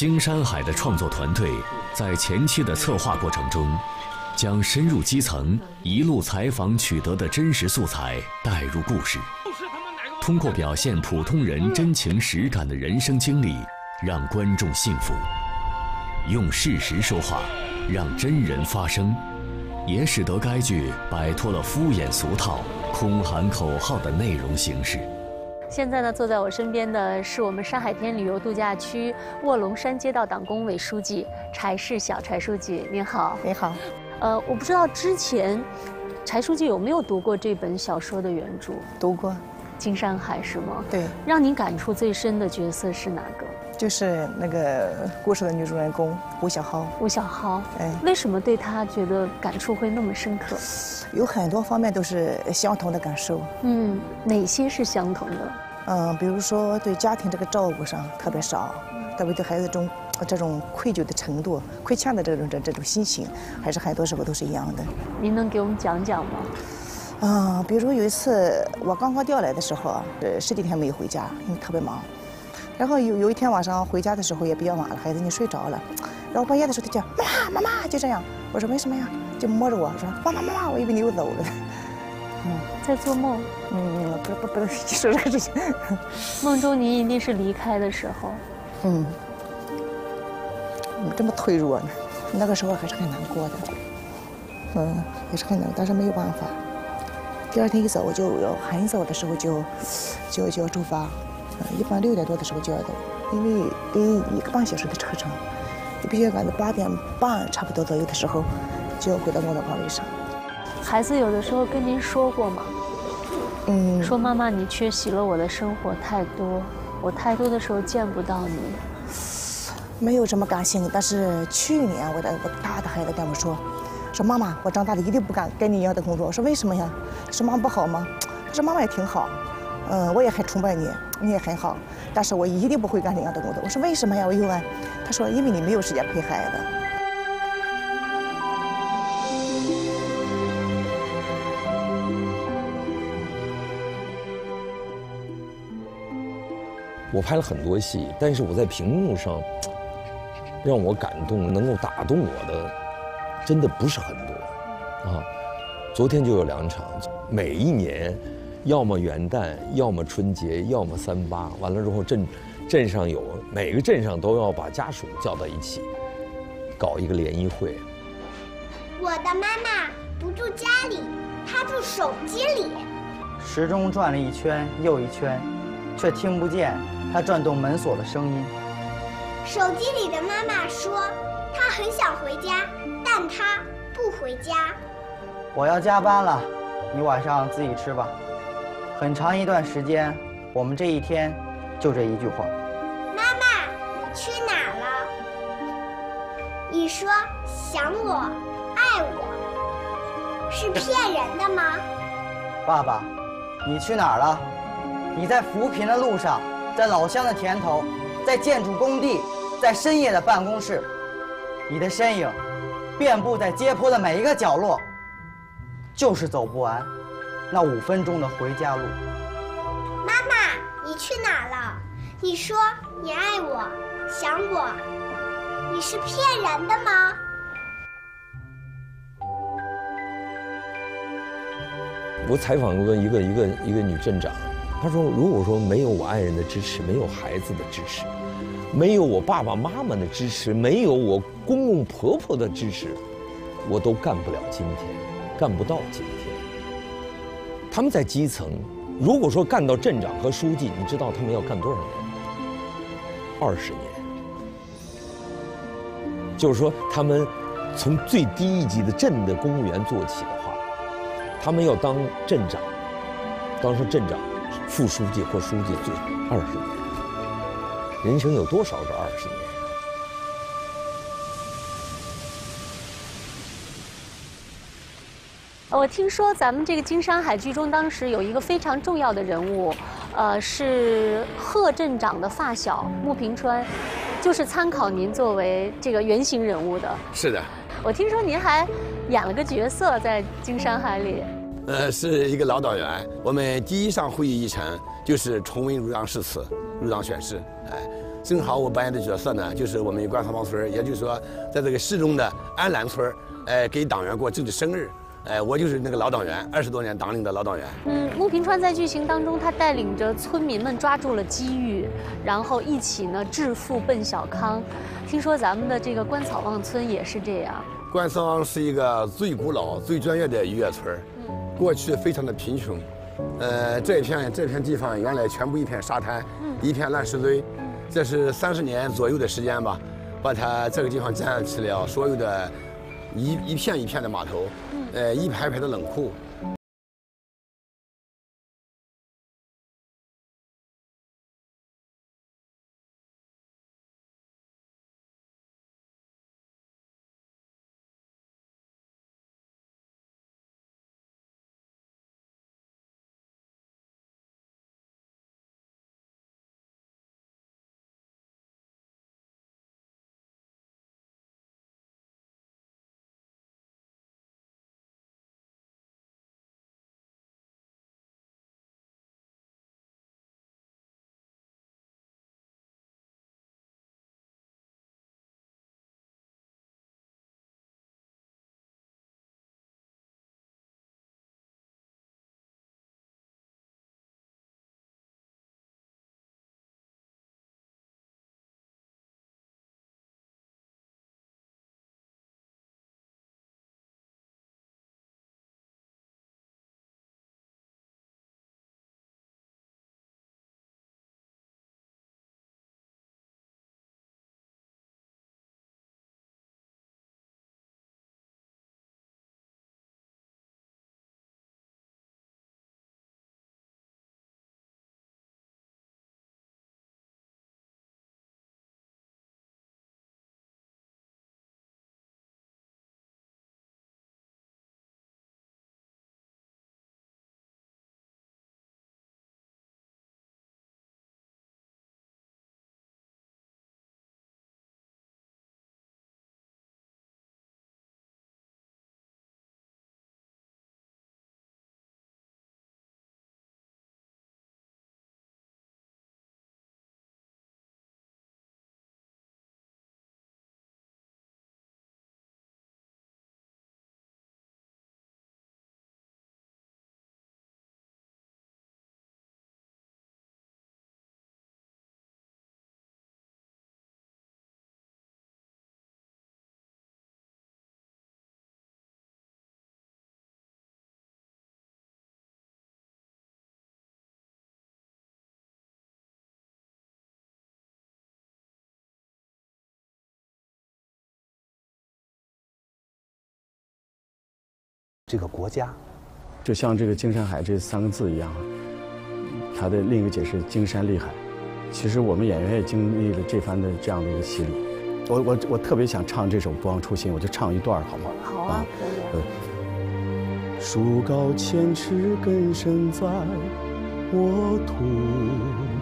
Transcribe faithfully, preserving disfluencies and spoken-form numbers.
金山海的创作团队在前期的策划过程中，将深入基层、一路采访取得的真实素材带入故事，通过表现普通人真情实感的人生经历，让观众信服。用事实说话，让真人发声，也使得该剧摆脱了敷衍俗套、空喊口号的内容形式。 现在呢，坐在我身边的是我们山海天旅游度假区卧龙山街道党工委书记柴世晓柴书记，您好。 你好。 呃，我不知道之前柴书记有没有读过这本小说的原著？ 读过。 金山海是吗？ 对。 让您感触最深的角色是哪个？ 就是那个故事的女主人公吴小蒿。 吴小蒿， 哎， 为什么对她觉得感触会那么深刻？ 有很多方面都是相同的感受。 嗯，哪些是相同的？ 嗯，比如说对家庭这个照顾上特别少，特别对孩子中这种愧疚的程度、亏欠的这种这这种心情，还是很多时候都是一样的。 您能给我们讲讲吗？ 啊，比如有一次我刚刚调来的时候，呃，十几天没有回家，因为特别忙。然后有有一天晚上回家的时候也比较晚了，孩子已经睡着了。然后半夜的时候他叫妈妈妈妈，就这样。我说为什么呀？就摸着我说妈妈妈妈，我以为你又走了。 嗯，在做梦。 嗯，不不不能说这个事情。 梦中您一定是离开的时候。 嗯。这么脆弱呢，那个时候还是很难过的。嗯，也是很难，但是没有办法。第二天一早就要很早的时候就就就要出发。一般六点多的时候就要走，因为得一个半小时的车程，你必须要赶到八点半差不多左右的时候就要回到工作岗位上。 孩子有的时候跟您说过吗？嗯，说妈妈，你缺席了我的生活太多，我太多的时候见不到你。 没有什么感性，但是去年我的我大的孩子跟我说，说妈妈，我长大了一定不敢跟你一样的工作。我说为什么呀？说妈妈不好吗？他说妈妈也挺好。嗯，我也很崇拜你，你也很好，但是我一定不会干这样的工作。我说为什么呀？我又问，他说因为你没有时间陪孩子。 我拍了很多戏，但是我在屏幕上让我感动、能够打动我的，真的不是很多啊。昨天就有两场，每一年。要么元旦，要么春节，要么三八。完了之后，镇镇上有每个镇上都要把家属叫到一起，搞一个联谊会。 我的妈妈不住家里，她住手机里。 时钟转了一圈又一圈，却听不见它转动门锁的声音。 手机里的妈妈说，她很想回家，但她不回家。 我要加班了，你晚上自己吃吧。很长一段时间，我们这一天就这一句话。 妈妈，你去哪儿了？你说想我、爱我，是骗人的吗？ 爸爸，你去哪儿了？你在扶贫的路上，在老乡的田头，在建筑工地，在深夜的办公室，你的身影遍布在街坡的每一个角落，就是走不完那五分钟的回家路。 妈妈，你去哪儿了？你说你爱我、想我，你是骗人的吗？ 我采访过一个一个一个女镇长，她说：“如果说没有我爱人的支持，没有孩子的支持，没有我爸爸妈妈的支持，没有我公公婆婆的支持，我都干不了今天，干不到今天。”他们在基层，如果说干到镇长和书记，你知道他们要干多少年？二十年。就是说，他们从最低一级的镇的公务员做起的话，他们要当镇长，当上镇长、副书记或书记，最二十年。人生有多少个二十年？ 我听说咱们这个金山海剧中，当时有一个非常重要的人物，呃，是贺镇长的发小穆平川，就是参考您作为这个原型人物的。 是的。 我听说您还演了个角色在金山海里。 呃，是一个老导员。我们第一场会议议程就是重温入党誓词、入党宣誓。哎， 正好我扮演的角色呢，就是我们关草坊村，也就是说，在这个市中的安澜村，哎，给党员过政治生日，哎，我就是那个老党员，二十多年党领的老党员。 嗯，穆平川在剧情当中，他带领着村民们抓住了机遇，然后一起呢致富奔小康。听说咱们的这个关草坊村也是这样。 关草坊是一个最古老、最专业的渔业村，过去非常的贫穷。呃，这片这片地方原来全部一片沙滩，一片烂石堆，这是三十年左右的时间吧，把它这个地方建起了所有的一一片一片的码头，呃，一排排的冷库。 这个国家， 就像这个金山海这三个字一样，它的另一个解释金山厉害。其实我们演员也经历了这番的这样的一个洗礼。我我我特别想唱这首《不忘初心》，我就唱一段好吗？ 好啊，可以、啊。 呃，树高千尺，根深在我土。